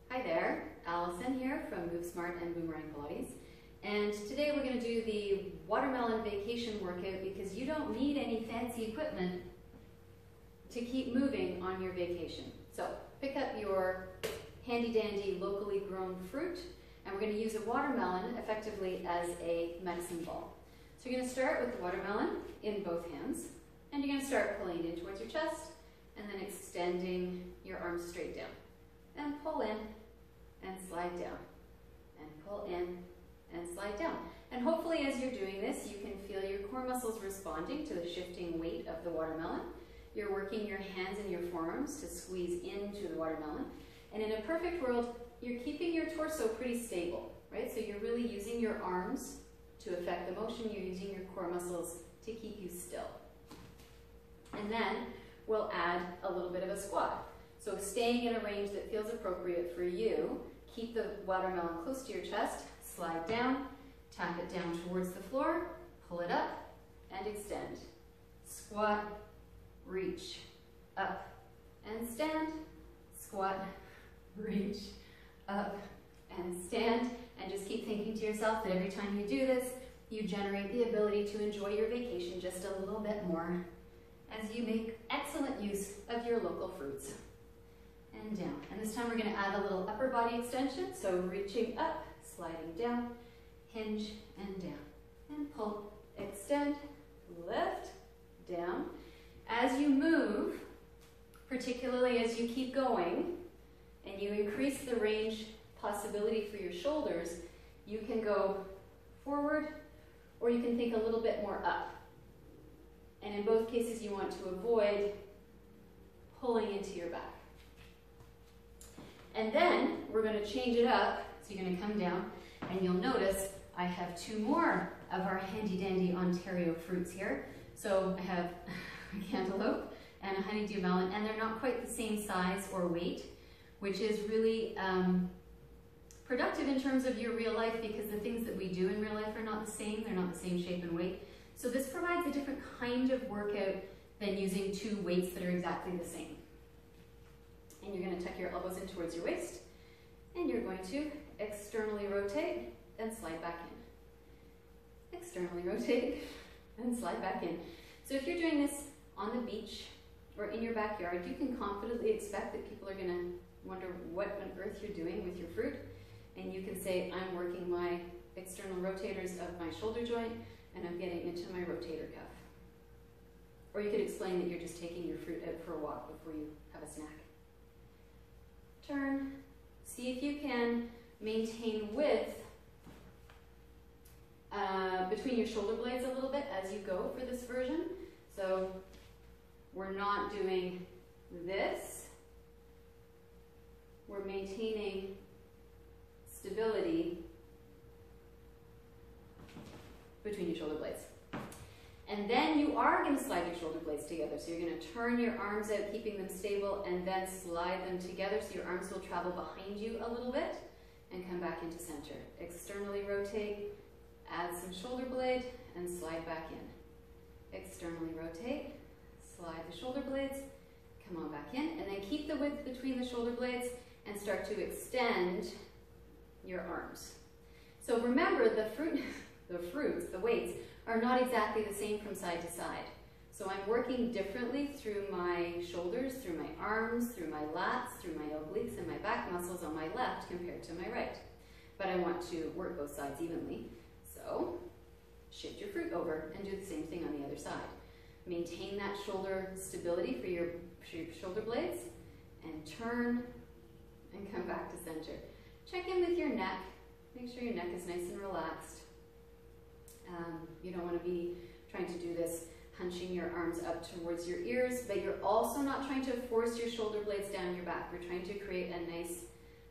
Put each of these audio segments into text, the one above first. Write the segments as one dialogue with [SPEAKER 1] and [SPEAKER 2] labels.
[SPEAKER 1] Hi there, Allison here from Move Smart and Boomerang Pilates. And today we're going to do the watermelon vacation workout because you don't need any fancy equipment to keep moving on your vacation. So pick up your handy dandy locally grown fruit and we're going to use a watermelon effectively as a medicine ball. So you're going to start with the watermelon in both hands and you're going to start pulling it in towards your chest and then extending your arms straight down. And pull in and slide down, and pull in and slide down. And hopefully as you're doing this, you can feel your core muscles responding to the shifting weight of the watermelon. You're working your hands and your forearms to squeeze into the watermelon. And in a perfect world, you're keeping your torso pretty stable, right? So you're really using your arms to affect the motion. You're using your core muscles to keep you still. And then we'll add a little bit of a squat. So staying in a range that feels appropriate for you, keep the watermelon close to your chest, slide down, tap it down towards the floor, pull it up, and extend. Squat, reach, up, and stand. Squat, reach, up, and stand. And just keep thinking to yourself that every time you do this, you generate the ability to enjoy your vacation just a little bit more as you make excellent use of your local fruits. And down. And this time we're going to add a little upper body extension. So reaching up, sliding down, hinge and down. And pull, extend, lift, down. As you move, particularly as you keep going, and you increase the range possibility for your shoulders, you can go forward or you can think a little bit more up. And in both cases you want to avoid pulling into your back. And then we're going to change it up. So you're going to come down and you'll notice I have two more of our handy dandy Ontario fruits here. So I have a cantaloupe and a honeydew melon, and they're not quite the same size or weight, which is really productive in terms of your real life because the things that we do in real life are not the same. They're not the same shape and weight. So this provides a different kind of workout than using two weights that are exactly the same. And you're going to tuck your elbows in towards your waist, and you're going to externally rotate and slide back in. Externally rotate and slide back in. So if you're doing this on the beach or in your backyard, you can confidently expect that people are going to wonder what on earth you're doing with your fruit. And you can say, I'm working my external rotators of my shoulder joint, and I'm getting into my rotator cuff. Or you could explain that you're just taking your fruit out for a walk before you have a snack. Turn, see if you can maintain width between your shoulder blades a little bit as you go for this version. So we're not doing this, we're maintaining stability between your shoulder blades. And then you are going to slide your shoulder blades together. So you're going to turn your arms out, keeping them stable, and then slide them together so your arms will travel behind you a little bit and come back into center. Externally rotate, add some shoulder blade, and slide back in. Externally rotate, slide the shoulder blades, come on back in, and then keep the width between the shoulder blades and start to extend your arms. So remember, the fruits, the weights, are not exactly the same from side to side. So I'm working differently through my shoulders, through my arms, through my lats, through my obliques and my back muscles on my left compared to my right. But I want to work both sides evenly. So shift your fruit over and do the same thing on the other side. Maintain that shoulder stability for your shoulder blades and turn and come back to center. Check in with your neck. Make sure your neck is nice and relaxed. You don't want to be trying to do this hunching your arms up towards your ears, but you're also not trying to force your shoulder blades down your back. We're trying to create a nice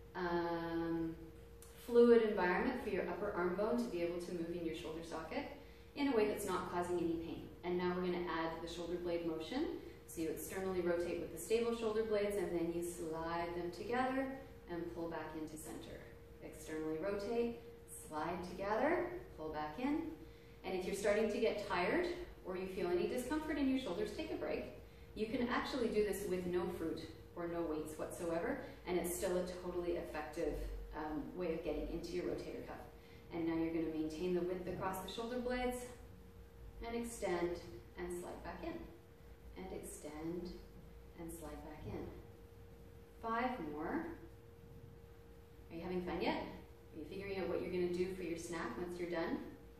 [SPEAKER 1] fluid environment for your upper arm bone to be able to move in your shoulder socket in a way that's not causing any pain. And now we're going to add the shoulder blade motion. So you externally rotate with the stable shoulder blades and then you slide them together and pull back into center. Externally rotate, slide together, pull back in. And if you're starting to get tired or you feel any discomfort in your shoulders, take a break. You can actually do this with no fruit or no weights whatsoever, and it's still a totally effective way of getting into your rotator cuff. And now you're going to maintain the width across the shoulder blades, and extend and slide back in, and extend and slide back in. 5 more. Are you having fun yet? Are you figuring out what you're going to do for your snack once you're done?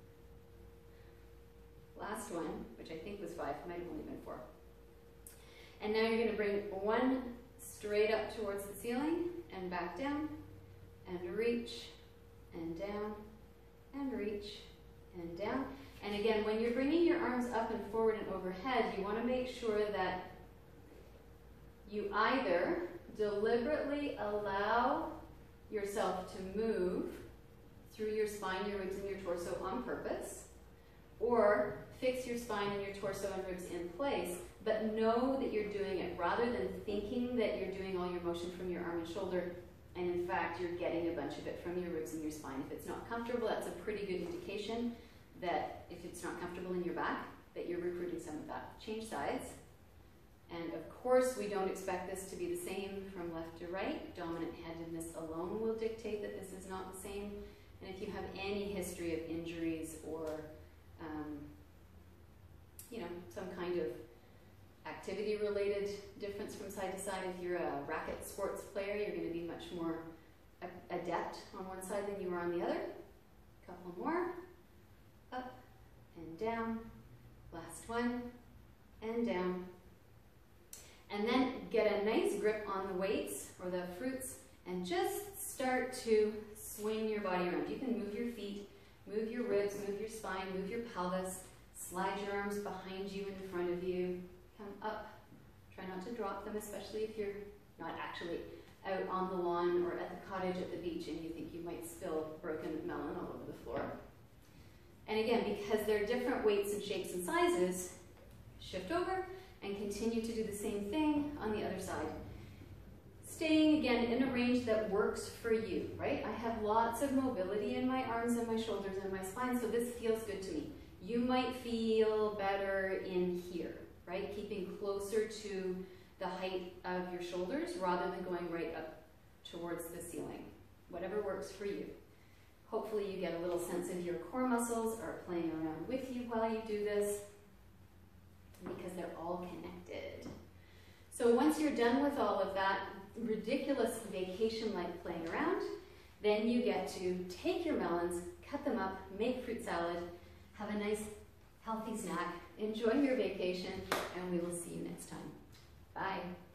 [SPEAKER 1] Last one, which I think was 5, might have only been 4. And now you're going to bring one straight up towards the ceiling and back down, and reach and down, and reach and down. And again, when you're bringing your arms up and forward and overhead, you want to make sure that you either deliberately allow yourself to move through your spine, your ribs, and your torso on purpose, or fix your spine and your torso and ribs in place, but know that you're doing it rather than thinking that you're doing all your motion from your arm and shoulder, and in fact you're getting a bunch of it from your ribs and your spine. If it's not comfortable, that's a pretty good indication that if it's not comfortable in your back, that you're recruiting some of that. Change sides. And of course, we don't expect this to be the same from left to right. Dominant headedness alone will dictate that this is not the same. And if you have any history of injuries or, you know, some kind of activity-related difference from side to side, if you're a racket sports player, you're going to be much more adept on one side than you are on the other. Couple more. Up and down. Last one. And down. And then get a nice grip on the weights or the fruits and just start to swing your body around. You can move your feet, move your ribs, move your spine, move your pelvis, slide your arms behind you and in front of you, come up. Try not to drop them, especially if you're not actually out on the lawn or at the cottage at the beach and you think you might spill broken melon all over the floor. And again, because they're different weights and shapes and sizes, shift over and continue to do the same thing on the other side. Staying again in a range that works for you, right? I have lots of mobility in my arms and my shoulders and my spine, so this feels good to me. You might feel better in here, right? Keeping closer to the height of your shoulders rather than going right up towards the ceiling. Whatever works for you. Hopefully you get a little sense of your core muscles are playing around with you while you do this, because they're all connected. So once you're done with all of that ridiculous vacation-like playing around, then you get to take your melons, cut them up, make fruit salad, have a nice healthy snack, enjoy your vacation, and we will see you next time. Bye.